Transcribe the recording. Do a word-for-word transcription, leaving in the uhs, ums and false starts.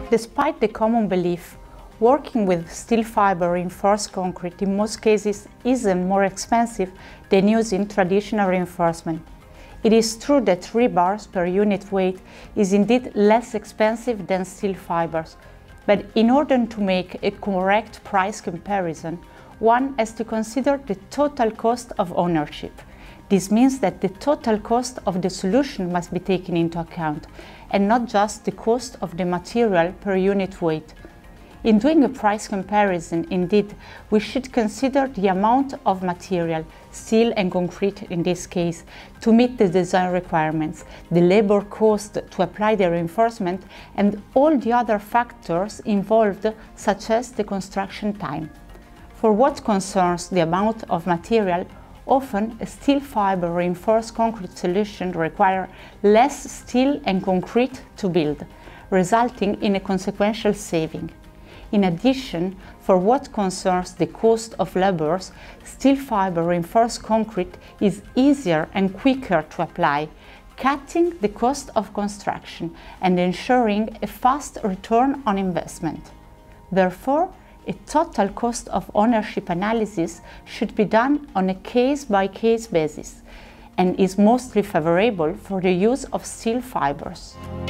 Despite the common belief, working with steel fiber reinforced concrete in most cases isn't more expensive than using traditional reinforcement. It is true that rebars per unit weight is indeed less expensive than steel fibers, but in order to make a correct price comparison, one has to consider the total cost of ownership. This means that the total cost of the solution must be taken into account, and not just the cost of the material per unit weight. In doing a price comparison, indeed, we should consider the amount of material, steel and concrete in this case, to meet the design requirements, the labor cost to apply the reinforcement, and all the other factors involved, such as the construction time. For what concerns the amount of material, often a steel fiber reinforced concrete solution requires less steel and concrete to build, resulting in a consequential saving. In addition, for what concerns the cost of labors, steel fiber reinforced concrete is easier and quicker to apply, cutting the cost of construction and ensuring a fast return on investment. Therefore, a total cost of ownership analysis should be done on a case-by-case basis and is mostly favorable for the use of steel fibers.